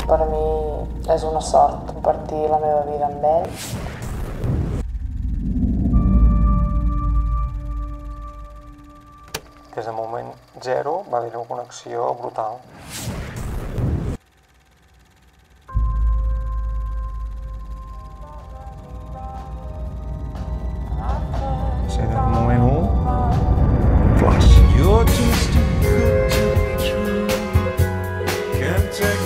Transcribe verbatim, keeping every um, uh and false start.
Per mi és una sort compartir la meva vida amb ell. Des del moment zero va haver una connexió brutal. Sí, des del moment u, flash. You're too stupid to be true. Can't take